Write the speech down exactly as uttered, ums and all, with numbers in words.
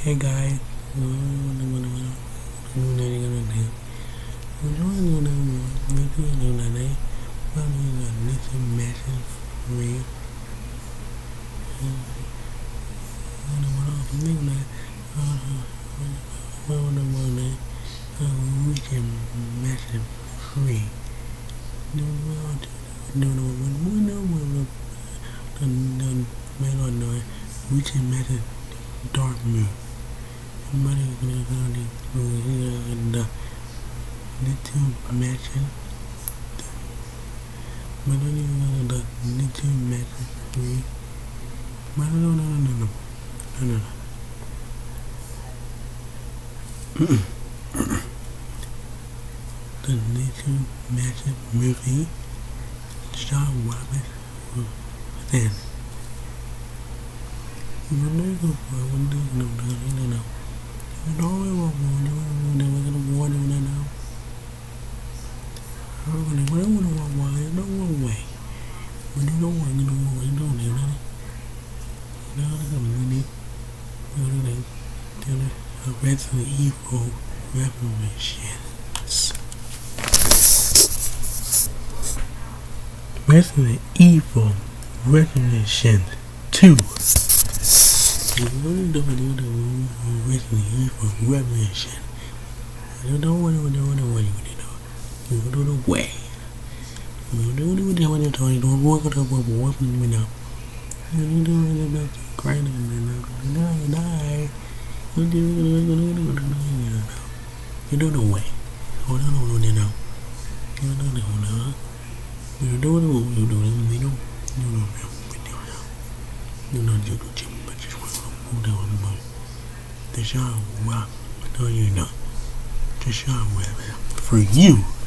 Hey guys, listen message free. We can message free. No, no, no, no, no, we can message dark moon. Somebody gonna go and the little message. But I don't even know the little message free. But no, no, no, no, no, no, no, no. The little magic movie, John Wallace, then. You know, no, no, no, no, no, no. You know, I won't warn you, I'm going to warn you now. I'm going to warn you, why, no one way. But you don't want to know what you don't know. You know, I'm really, really, really, a Resident Evil Revelations. Resident Evil Revelations two. You want to do the Resident Evil Revelation. You don't want to do the way you do. You do the way. You do the way you do. You don't want to do what weapon you know. You do the great and then you die. You do you do the way. You don't know, you know. You don't know. You do the you do the you know. You don't know. You know you do but just want to move down the moon. The shot rock, no you know. The shot for you.